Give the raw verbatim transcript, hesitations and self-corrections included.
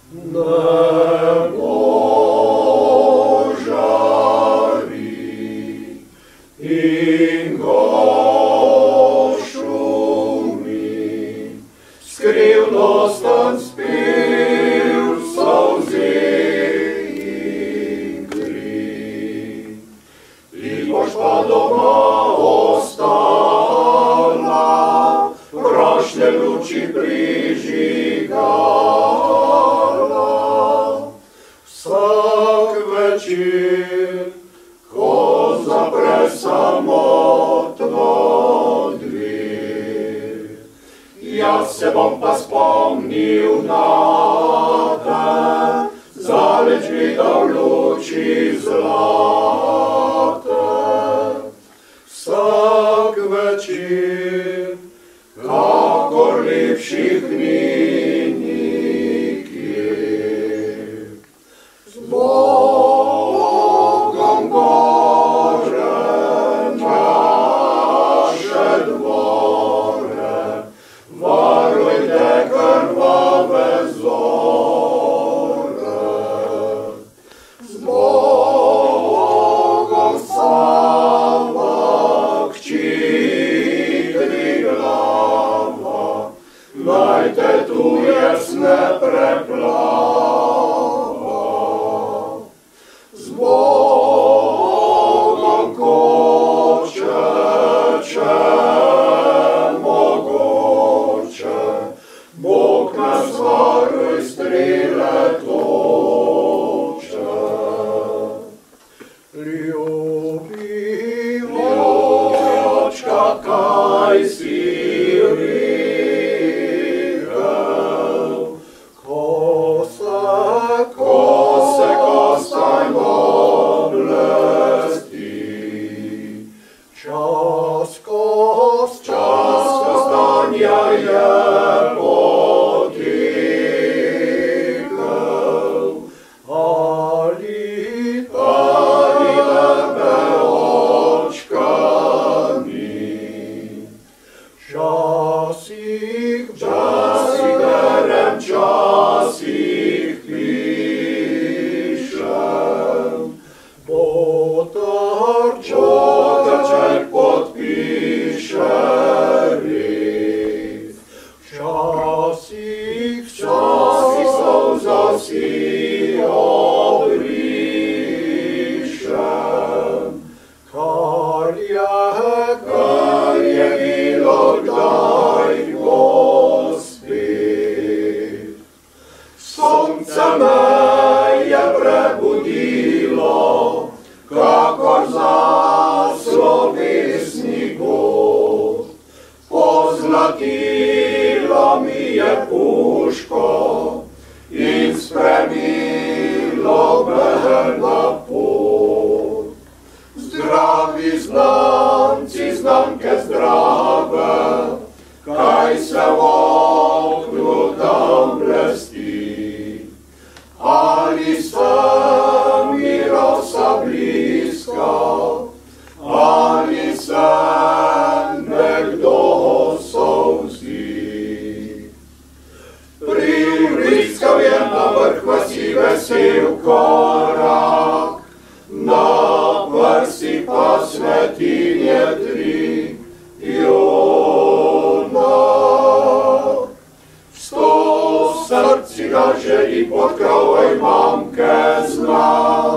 Nebo žari in gor šumi, skrivnostan spiv solzi in kri. Ti boš pa doma ostala, prašne luči prižigala. Vsak večer, ko zapre samotno dvir, jaz se bom pa spomnil na te, zaleč videl luči zlate. Vsak večer, kakor lepših dni nikjer. Z Bogom gore, naše dvore, varujte krvave zore. Z Bogom Sava, kči Triglava, naj te tujec ne preplava. Z Bogom Koče, če mogoče, Bog nas varuj, strele toče. Ljubivčka, kaj si rekel, ko se, ko se kostaj oblesti. Čas kos, čas kostanja je potekel, ali, ali tebe očkani. Včasih, včasih berem, včasih pišem, Potrček podpiše res. Včasih, včasih solzo si obrišem, kar je, kar je bilo kdaj pospet. Sonce me je prebudilo, kakor zaslovesni god. Pozlatilo mi je puško in spremilo me na pot. Zdravi znanci, znanke zdrave, kaj se v oknu tam blesti. Ali se mi rosa bliska, ali se nekdo solzi. Privriskal je na vrh vasi vesel korak, na prsi pa svetinje tri junak. Sto srci ga želi pod krovoj mamke znak.